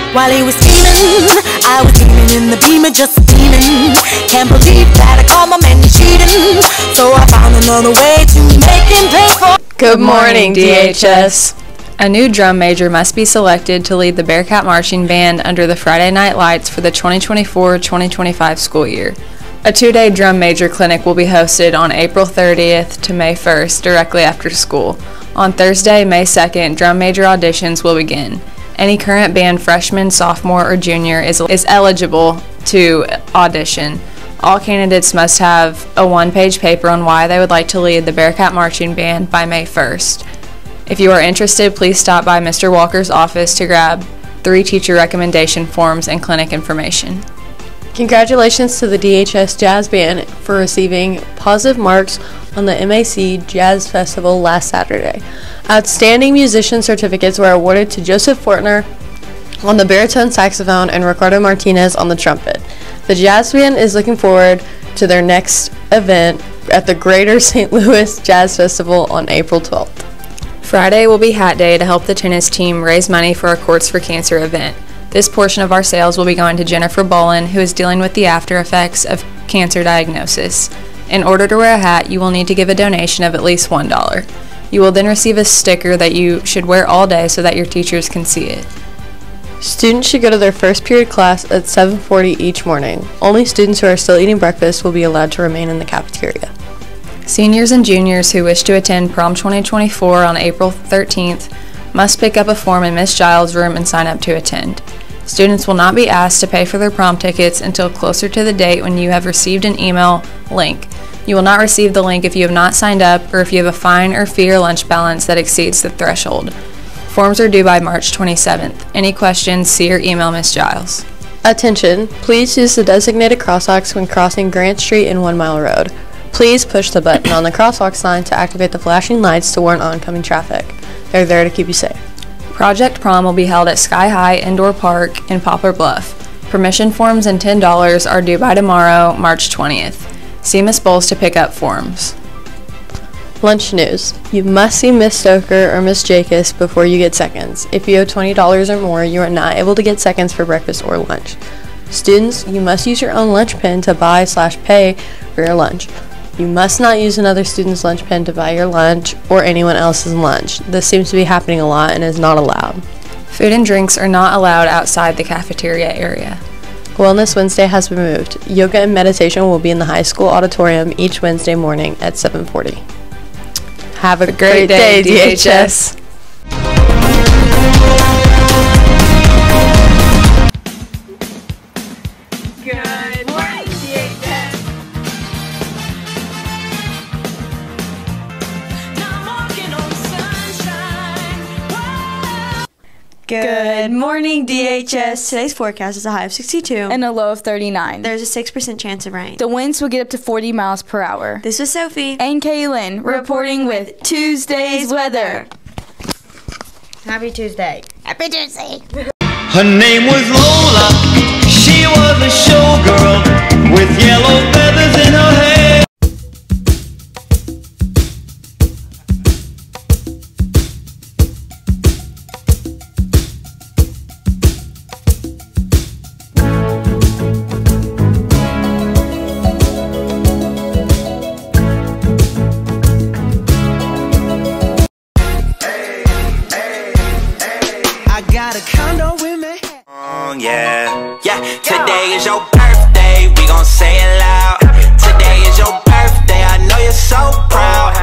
While he was steaming, I was steaming in the Beamer, just steaming. Can't believe that I caught my man cheating, so I found another way to make him pay for. Good morning, DHS. A new drum major must be selected to lead the Bearcat Marching Band under the Friday Night Lights for the 2024-2025 school year. A two-day drum major clinic will be hosted on April 30th to May 1st, directly after school. On Thursday, May 2nd, drum major auditions will begin. Any current band freshman, sophomore, or junior is eligible to audition. All candidates must have a one-page paper on why they would like to lead the Bearcat Marching Band by May 1st. If you are interested, please stop by Mr. Walker's office to grab 3 teacher recommendation forms and clinic information. Congratulations to the DHS Jazz Band for receiving positive marks on the MAC Jazz Festival last Saturday. Outstanding musician certificates were awarded to Joseph Fortner on the baritone saxophone and Ricardo Martinez on the trumpet. The Jazz Band is looking forward to their next event at the Greater St. Louis Jazz Festival on April 12th. Friday will be Hat Day to help the tennis team raise money for our Courts for Cancer event. This portion of our sales will be going to Jennifer Bolin, who is dealing with the after effects of cancer diagnosis. In order to wear a hat, you will need to give a donation of at least $1. You will then receive a sticker that you should wear all day so that your teachers can see it. Students should go to their first period class at 7:40 each morning. Only students who are still eating breakfast will be allowed to remain in the cafeteria. Seniors and juniors who wish to attend Prom 2024 on April 13th must pick up a form in Miss Giles' room and sign up to attend. Students will not be asked to pay for their prom tickets until closer to the date when you have received an email link. You will not receive the link if you have not signed up or if you have a fine or fee or lunch balance that exceeds the threshold. Forms are due by March 27th. Any questions, see or email Miss Giles. Attention, please use the designated crosswalks when crossing Grant Street and 1 Mile Road. Please push the button on the crosswalk sign to activate the flashing lights to warn oncoming traffic. They're there to keep you safe. Project Prom will be held at Sky High Indoor Park in Poplar Bluff. Permission forms and $10 are due by tomorrow, March 20th. See Miss Bowles to pick up forms. Lunch news. You must see Miss Stoker or Miss Jacobs before you get seconds. If you owe $20 or more, you are not able to get seconds for breakfast or lunch. Students, you must use your own lunch pen to buy/pay for your lunch. You must not use another student's lunch pen to buy your lunch or anyone else's lunch. This seems to be happening a lot and is not allowed. Food and drinks are not allowed outside the cafeteria area. Wellness Wednesday has been moved. Yoga and meditation will be in the high school auditorium each Wednesday morning at 7:40. Have a great day, DHS. Good morning, DHS. Good morning, DHS. Today's forecast is a high of 62 And a low of 39. There's a 6% chance of rain. The winds will get up to 40 miles per hour. This is Sophie And Kaylin reporting with Tuesday's weather. Happy Tuesday. Happy Tuesday. Her name was Lola. She was a showgirl with yellow feathers in her hair. Yeah, today is your birthday, we gon' say it loud. Today is your birthday, I know you're so proud.